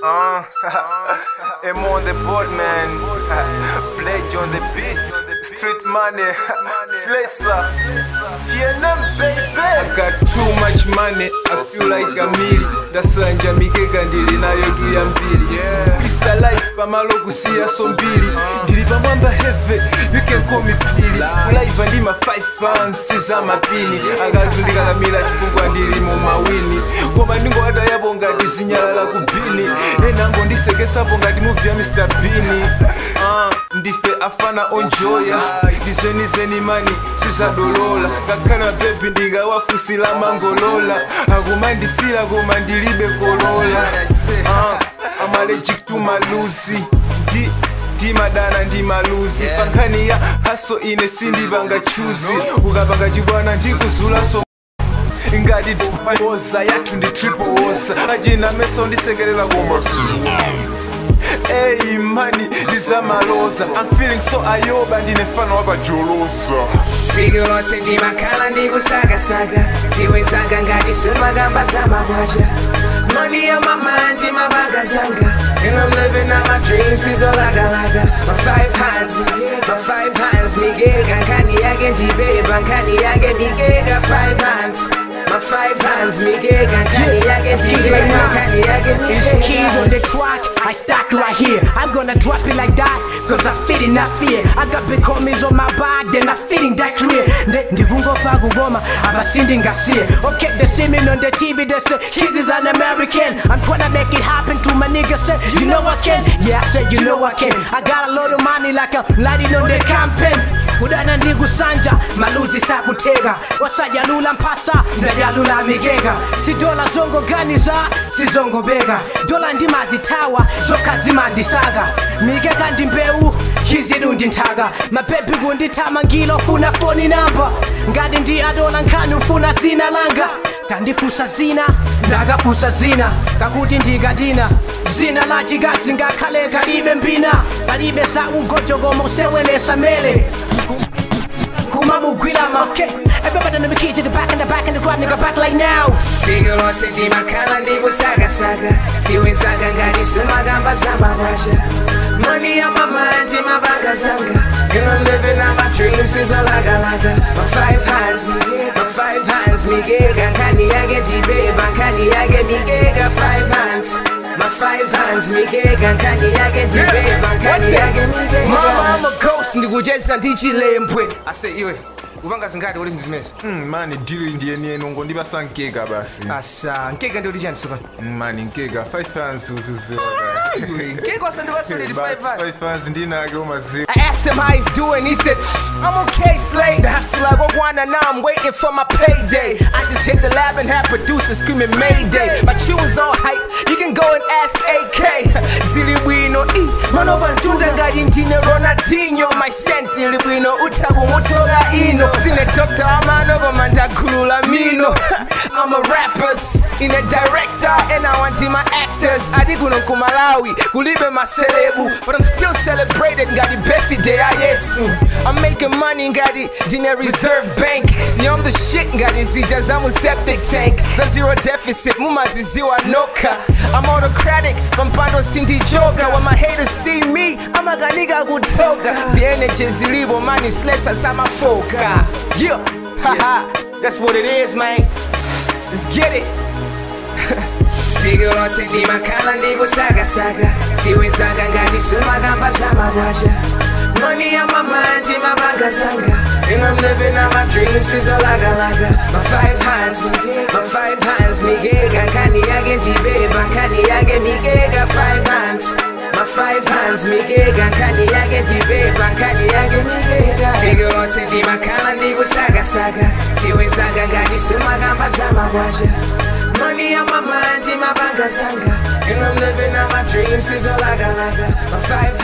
I'm on the board, man. Pledge on the beat. Street money. Slicer. GNM, baby. I got too much money. I feel like a million. Dasanja mikeka ndili nayo tu ya mbili. Isa life pamalo kusia so mbili. Ndili pamwamba heavy. You can call me Pili. Live ndima 5 fans. Siza mapini. Agazundika kamila chifungwa ndili mu mawini. Goma ningo hata yapo ngati zinyalala kubini. Enango ndisekesa po ngati movie ya Mr. Bean. Ndife afana onjoya. Dizeni mani siza dolola. Kakana baby ndiga wafusila mangolola. Aguma ndifila goma ndilibe kolola. I'm allergic to maluzi. Di madana ndi maluzi. Pankani ya haso ine sindi banga chuzi. Ukabanga jibwana ndikuzula so ngadi boza yatu ndi triple wosa. Ajina meso ndisekelela goma. Hey money, this is maloza. I'm feeling so ayoba ndine fano wapa jolosa. Siguro senti makala ndiku saga saga. Siwe saga ngadi sumagamba samagwaja. Money on my mind, in my baga zanga. And I'm living out my dreams, is all laga laga. My 5 hands, me gega. Kani yage jibe, bankani yage me gega. 5 hands. My 5 hands, me gega. Kani yage jibe, bankani yage me gega. It's keys on the track, I stack right here. I'm gonna drop it like that, cause I fit in that fear. I got big homies on my back, then I fit in that career. Ndigungo fagu goma, I'm a sending gassier. Okay, they see me on the TV, they say, Keys is an American. I'm tryna make it happen to my niggas, say, you know I can. Yeah, I said, you know I can. I got a lot of money like I'm lighting on the campaign. Udana ndigu sanja, maluzi sakutega. Wasa yalula mpasa, ndayalula migega. Si dola zongo gani za, si zongo bega. Dola ndima zitawa, zoka zima ndisaga. Migega ndimbeu, kiziru ndintaga. Mapepi gundi tamangilo, funa phone number. Ngadi ndi adola nkanu, funa zina langa. Kandifusa zina, ndaga fusa zina. Kakuti ndigadina, zina la chigazi ngakale kalibe mbina. Kalibe sa ugojo gomo sewele samele. Kumamu gwilama, okay. Everybody know the key to the back and the back and the grab nigga back like now. Siguro senti makala ndiku saga saga. Siwe saga ngadi sumagamba samagwaja. Money on my mind, in my baga zanga. And I'm living out my dreams, is all laga laga. My 5 hands, me gega. Kani yage jibe, bankani yage me gega. 5 hands. My 5 hands, me gega. Kani yage jibe, bankani yage me gega. Mama, I'm a ghost, ndikujeza ndichile mpwe. I say, iwe, ubanga zingadi uli ndizimeza? Mani dili ndiye niye nongo ndibasa nkeka basi. Asa, nkeka ndi ulijani supa? Mani nkeka, 5 fans usize. Nkeka wasa ndiwasa uli 5 fans? 5 fans ndina ake umazi. I asked him how he's doing, he said, I'm okay, Slay. The hustle I go on and now I'm waiting for my payday. I just hit the lab and had producers screaming Mayday. My chew is all hype, you can go and ask AK. Zili wino E, mano bantunda ngadi ntine Ronaldinho. My senti libwino utabu mutoga ino. Sine doctor amano gomanda kulula mino. I'm a rapper, in a director, and I want my actors. Adikuno kumalawi, kulibe maselebu, but I'm still celebrated, ngadi befi de ayesu. I'm making money, ngadi dine reserve bank. See I'm the shit, ngadi zijazamu septic tank. Za zero deficit, mumaziziwa noka. I'm autocratic, mampando sindi joga. When my haters see me, I'm a ganiga kutoka. The energy zilibo, money slesa sama foka. Yeah, haha, that's what it is, man. Let's get it. Siguro senti makala ndiku saga saga. Siwe saga ngadi sumagamba samagwaja. Money on my mind, in my baga zanga. And I'm living out my dreams, is all laga laga. My 5 hands, me gega. Kani yage jibe, bankani yage me gega. 5 hands. My 5 hands, me gega. Kani yage jibe, bankani yage me gega. Siguro senti makala ndiku saga saga. Siwe saga ngadi sumagamba samagwaja. Money on my mind, in my baga zanga. And I'm living out my dreams, is all laga laga. My 5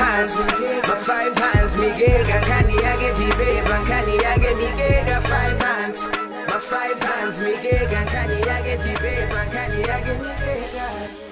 hands, me gega. Kani yage jibe, bankani yage me gega. 5 hands. My 5 hands, me gega. Kani yage jibe, bankani yage me gega.